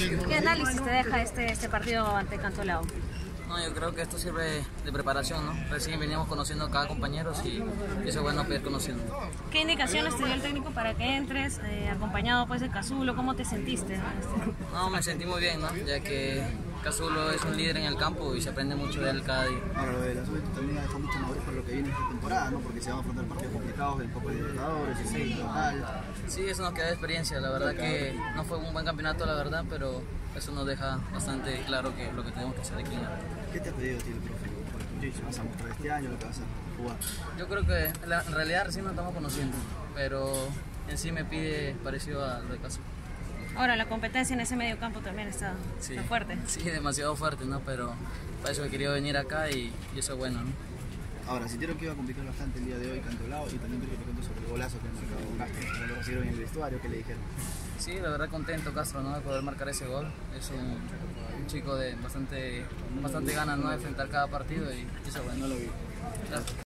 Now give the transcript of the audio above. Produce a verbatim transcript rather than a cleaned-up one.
¿Qué análisis te deja este, este partido ante Cantolao? No, yo creo que esto sirve de preparación, ¿no? Recién veníamos conociendo a cada compañero y eso es bueno poder conociendo. ¿Qué indicaciones te dio el técnico para que entres, eh, acompañado pues de Cazulo? ¿Cómo te sentiste? No, me sentí muy bien, ¿no? Ya que Cazulo es un líder en el campo y se aprende mucho de él cada día. Ahora, lo de la Sub también ha dejado mucho madurez por lo que viene esta temporada, ¿no? Porque se van a afrontar partidos complicados, el Copa de Libertadores, el sí. Local. Sí, eso nos queda de experiencia. La verdad que no fue un buen campeonato, la verdad, pero eso nos deja bastante claro que lo que tenemos que hacer aquí. ¿Qué te ha pedido a ti el profe? ¿Qué vas a mostrar este año? ¿Lo que vas a jugar? Yo creo que en realidad recién nos estamos conociendo, pero en sí me pide parecido a lo de Cazulo. Ahora, la competencia en ese medio campo también está, sí, está fuerte. Sí, demasiado fuerte, ¿no? Pero para eso he querido venir acá y, y eso es bueno, ¿no? Ahora, sintieron que iba a complicar bastante el día de hoy Cantolao y también creo que te cuento sobre el golazo que marcó Castro, ¿cómo lo recibieron en el vestuario? ¿Qué le dijeron? Sí, la verdad contento Castro, ¿no? De poder marcar ese gol. Es un, un chico de bastante, bastante ganas, ¿no? De enfrentar cada partido y eso es bueno. No lo vi. Gracias.